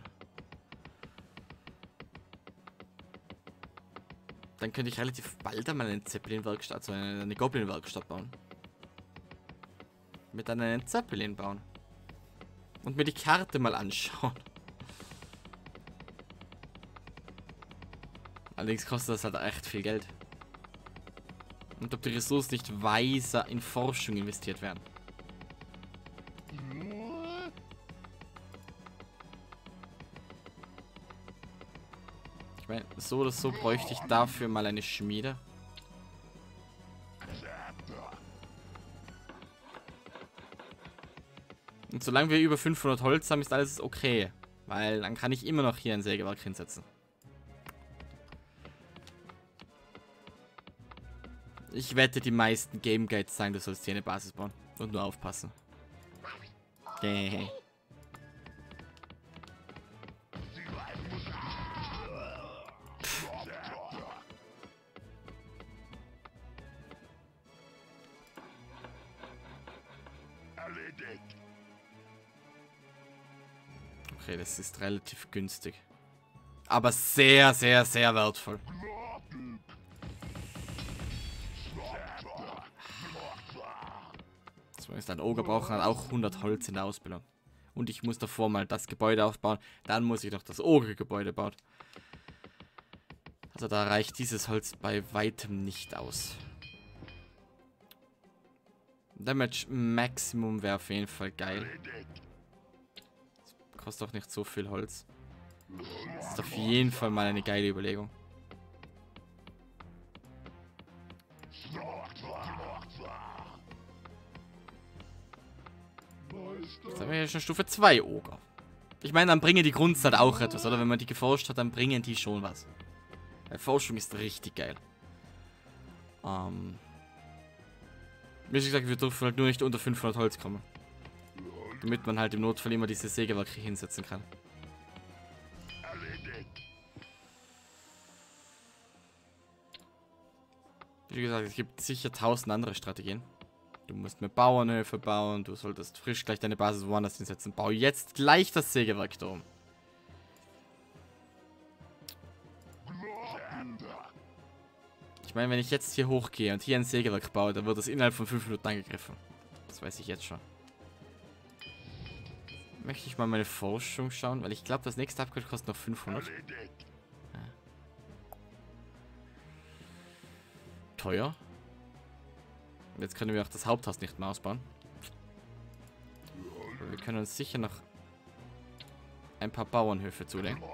Dann könnte ich relativ bald einmal eine Zeppelin-Werkstatt, also eine, eine Goblin-Werkstatt bauen. Mit dann einen Zeppelin bauen. Und mir die Karte mal anschauen. Allerdings kostet das halt echt viel Geld. Und ob die Ressourcen nicht weiser in Forschung investiert werden. Ich meine, so oder so bräuchte ich dafür mal eine Schmiede. Und solange wir über fünfhundert Holz haben, ist alles okay. Weil dann kann ich immer noch hier ein Sägewerk hinsetzen. Ich wette, die meisten Game Guides sagen, du sollst hier eine Basis bauen. Und nur aufpassen. Okay. Okay, das ist relativ günstig. Aber sehr, sehr, sehr wertvoll. So, ist ein Ogre brauchen halt auch hundert Holz in der Ausbildung. Und ich muss davor mal das Gebäude aufbauen. Dann muss ich noch das Ogre-Gebäude bauen. Also da reicht dieses Holz bei weitem nicht aus. Damage Maximum wäre auf jeden Fall geil. Das kostet auch nicht so viel Holz. Das ist auf jeden Fall mal eine geile Überlegung. Jetzt haben wir ja schon Stufe zwei Ogre. Ich meine, dann bringen die Grundzeit auch etwas, oder? Wenn man die geforscht hat, dann bringen die schon was. Weil Forschung ist richtig geil. Ähm... Wie gesagt, wir dürfen halt nur nicht unter fünfhundert Holz kommen. Damit man halt im Notfall immer diese Sägewerke hinsetzen kann. Wie gesagt, es gibt sicher tausend andere Strategien. Du musst mehr Bauernhöfe bauen, du solltest frisch gleich deine Basis woanders hinsetzen. Bau jetzt gleich das Sägewerk da oben. Ich meine, wenn ich jetzt hier hochgehe und hier ein Sägewerk baue, dann wird das innerhalb von fünf Minuten angegriffen. Das weiß ich jetzt schon. Möchte ich mal meine Forschung schauen, weil ich glaube, das nächste Upgrade kostet noch fünfhundert. Ja. Teuer. Jetzt können wir auch das Haupthaus nicht mehr ausbauen. Wir können uns sicher noch ein paar Bauernhöfe zulegen.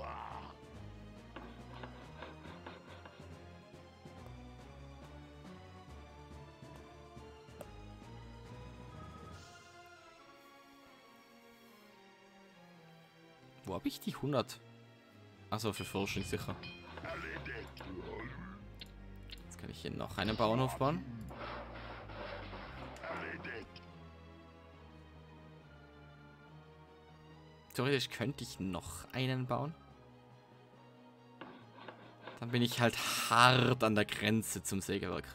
Wo habe ich die hundert? Achso, für Forschung sicher. Jetzt kann ich hier noch einen Bauernhof bauen. Theoretisch könnte ich noch einen bauen. Dann bin ich halt hart an der Grenze zum Sägewerk.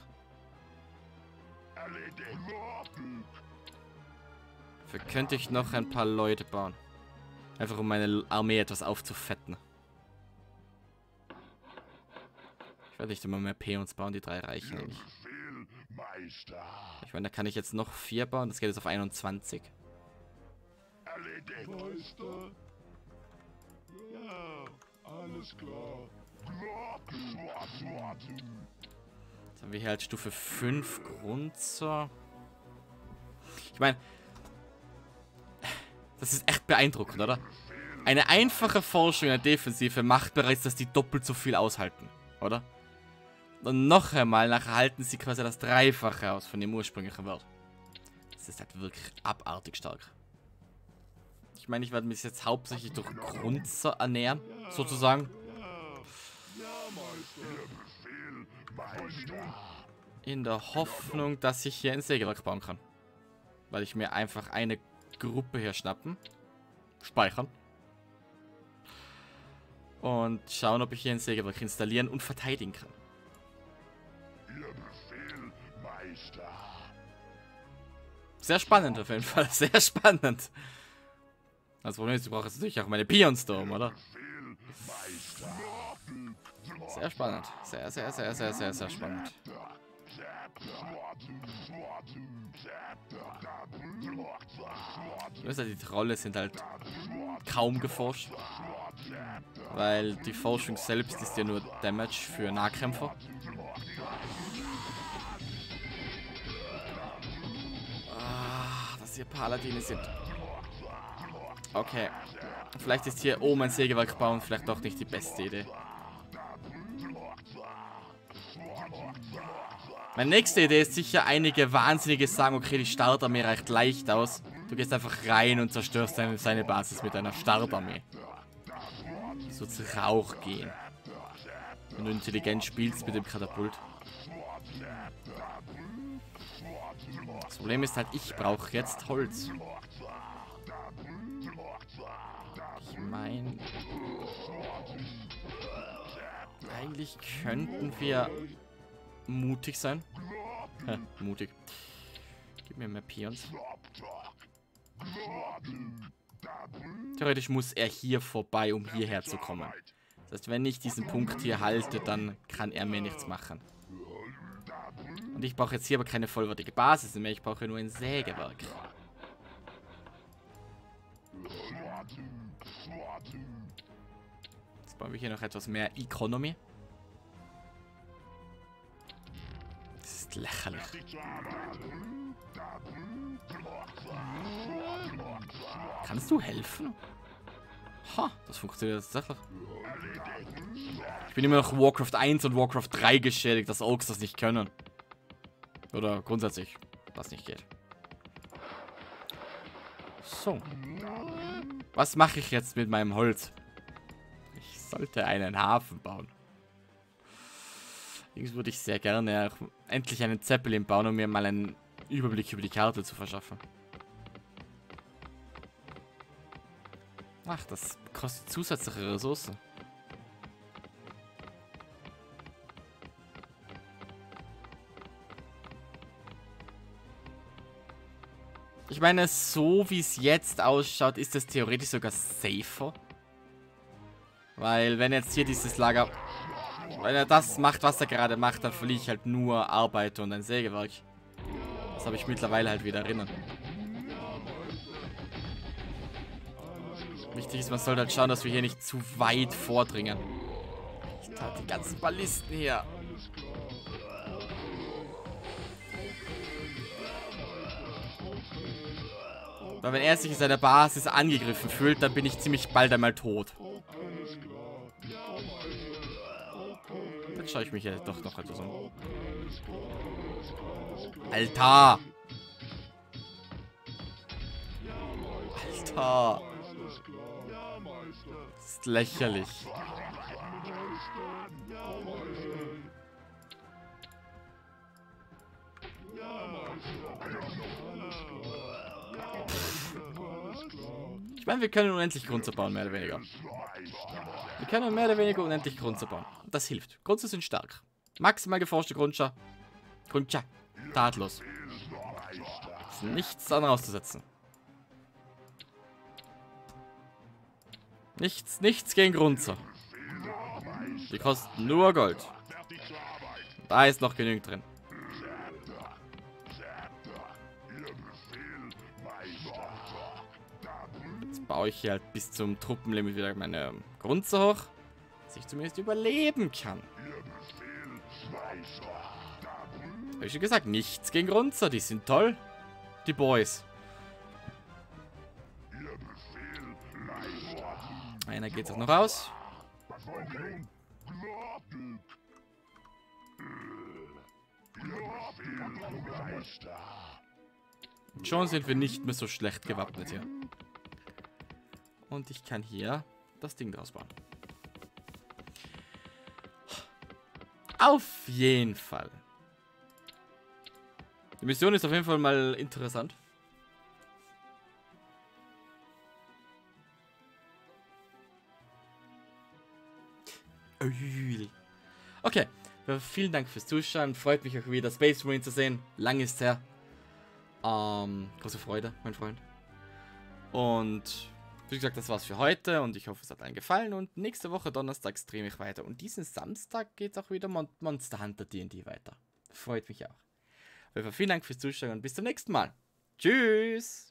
Dafür könnte ich noch ein paar Leute bauen. Einfach um meine Armee etwas aufzufetten. Ich werde nicht immer mehr Peons bauen, die drei reichen eigentlich. Ich meine, da kann ich jetzt noch vier bauen, das geht jetzt auf einundzwanzig. Meister. Ja, alles klar. Jetzt haben wir hier halt Stufe fünf Grundser. Ich meine, das ist echt beeindruckend, oder? Eine einfache Forschung in der Defensive macht bereits, dass die doppelt so viel aushalten, oder? Und noch einmal, nachher halten sie quasi das Dreifache aus von dem ursprünglichen Wert. Das ist halt wirklich abartig stark. Ich meine, ich werde mich jetzt hauptsächlich durch Grundser ernähren, sozusagen. In der Hoffnung, dass ich hier ein Sägewerk bauen kann. Weil ich mir einfach eine Gruppe hier schnappen, speichern und schauen, ob ich hier ein Sägewerk installieren und verteidigen kann. Sehr spannend auf jeden Fall, sehr spannend. Das Problem ist, ich brauche jetzt natürlich auch meine Peons da oben, oder? Sehr spannend, sehr, sehr, sehr, sehr, sehr, sehr spannend. Die Trolle sind halt kaum geforscht, weil die Forschung selbst ist ja nur Damage für Nahkämpfer. Ah, dass hier Paladine sind. Okay, vielleicht ist hier oben ein Sägewerk bauen vielleicht doch nicht die beste Idee. Meine nächste Idee ist sicher, einige Wahnsinnige sagen, okay, die Startarmee reicht leicht aus. Du gehst einfach rein und zerstörst seine, seine Basis mit einer Startarmee. So zu Rauch gehen. Wenn du intelligent spielst mit dem Katapult. Das Problem ist halt, ich brauche jetzt Holz. Ich meine... Eigentlich könnten wir... mutig sein. Ha, mutig. Gib mir mehr Peons. Theoretisch muss er hier vorbei, um hierher zu kommen. Das heißt, wenn ich diesen Punkt hier halte, dann kann er mir nichts machen. Und ich brauche jetzt hier aber keine vollwertige Basis mehr. Ich brauche nur ein Sägewerk. Jetzt bauen wir hier noch etwas mehr Economy. Lächerlich. Kannst du helfen? Ha, das funktioniert tatsächlich. Ich bin immer noch Warcraft eins und Warcraft drei geschädigt, dass Orks das nicht können. Oder grundsätzlich, was nicht geht. So. Was mache ich jetzt mit meinem Holz? Ich sollte einen Hafen bauen. Allerdings würde ich sehr gerne auch endlich einen Zeppelin bauen, um mir mal einen Überblick über die Karte zu verschaffen. Ach, das kostet zusätzliche Ressourcen. Ich meine, so wie es jetzt ausschaut, ist es theoretisch sogar safer. Weil wenn jetzt hier dieses Lager... Wenn er das macht, was er gerade macht, dann verliere ich halt nur Arbeiter und ein Sägewerk. Das habe ich mittlerweile halt wieder erinnern. Wichtig ist, man sollte halt schauen, dass wir hier nicht zu weit vordringen. Ich tat die ganzen Ballisten hier. Weil wenn er sich in seiner Basis angegriffen fühlt, dann bin ich ziemlich bald einmal tot. Jetzt schaue ich mich ja doch noch etwas um. Alter! Alter! Das ist lächerlich. Ich meine, wir können unendlich Grunzer bauen, mehr oder weniger. Wir können mehr oder weniger unendlich Grunzer bauen. Das hilft. Grunzer sind stark. Maximal geforschte Grunzer. Grunzer. Tatlos. Ist nichts daran auszusetzen. Nichts, nichts gegen Grunzer. Die kosten nur Gold. Da ist noch genügend drin. Jetzt baue ich hier halt bis zum Truppenlimit wieder meine Grunzer hoch, dass ich zumindest überleben kann. Habe ich schon gesagt, nichts gegen Grunzer, die sind toll. Die Boys. Einer geht auch noch raus. Und schon sind wir nicht mehr so schlecht gewappnet hier. Und ich kann hier das Ding draus bauen. Auf jeden Fall. Die Mission ist auf jeden Fall mal interessant. Okay, vielen Dank fürs Zuschauen. Freut mich auch wieder, Space Marine zu sehen. Lang ist her. Ähm, große Freude, mein Freund. Und wie gesagt, das war's für heute. Und ich hoffe, es hat allen gefallen. Und nächste Woche Donnerstag streame ich weiter. Und diesen Samstag geht auch wieder Mon Monster Hunter D und D weiter. Freut mich auch. Auf jeden Fall vielen Dank fürs Zuschauen und bis zum nächsten Mal. Tschüss!